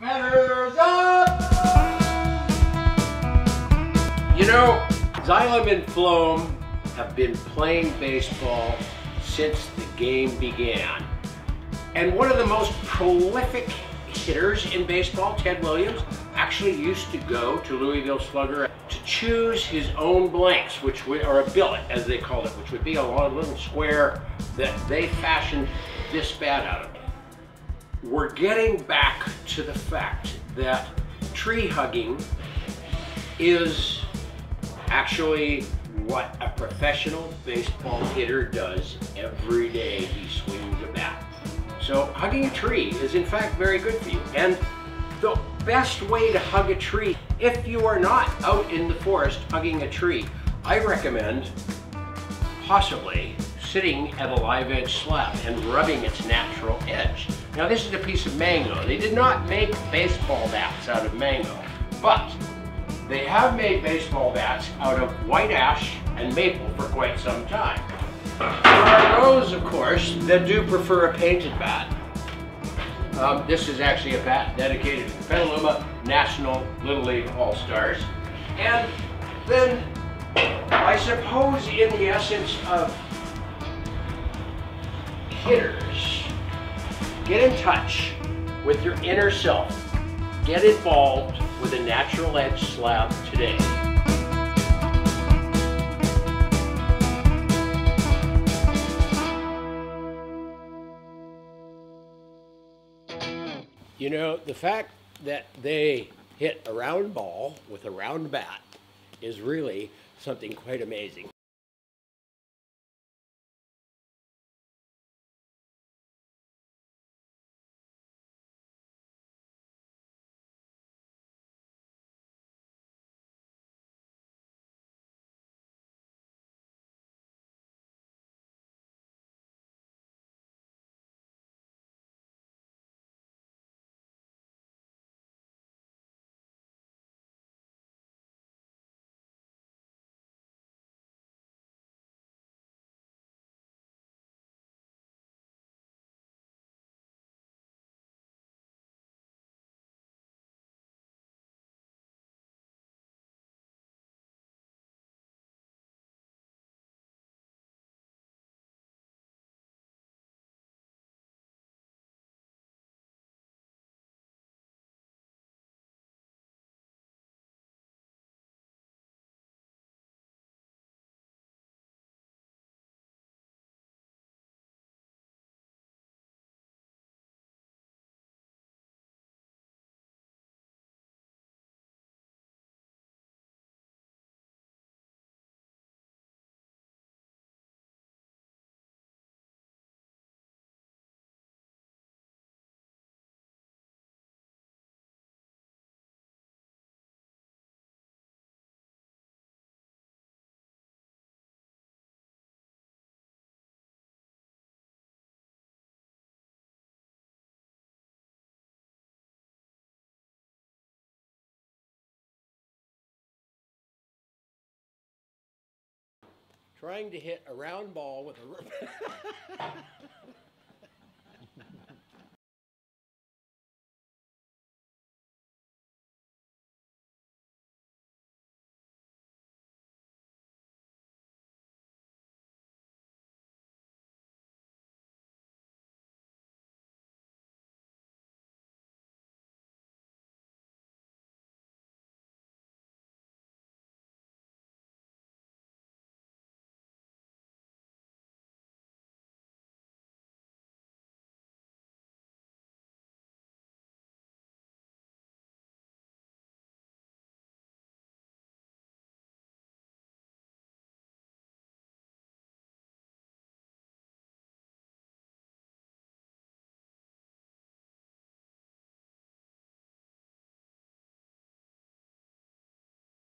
Feathers up! You know, Xylem and Floam have been playing baseball since the game began. And one of the most prolific hitters in baseball, Ted Williams, actually used to go to Louisville Slugger to choose his own blanks, or a billet as they called it, which would be a little square that they fashioned this bat out of. We're getting back to the fact that tree hugging is actually what a professional baseball hitter does every day he swings a bat. So hugging a tree is in fact very good for you. And the best way to hug a tree, if you are not out in the forest hugging a tree, I recommend possibly sitting at a live edge slab and rubbing its natural edge. Now this is a piece of mango. They did not make baseball bats out of mango, but they have made baseball bats out of white ash and maple for quite some time. There are those, of course, that do prefer a painted bat. This is actually a bat dedicated to the Petaluma National Little League All-Stars. And then, I suppose in the essence of hitters, get in touch with your inner self. Get involved with a natural edge slab today. You know, the fact that they hit a round ball with a round bat is really something quite amazing. Trying to hit a round ball with a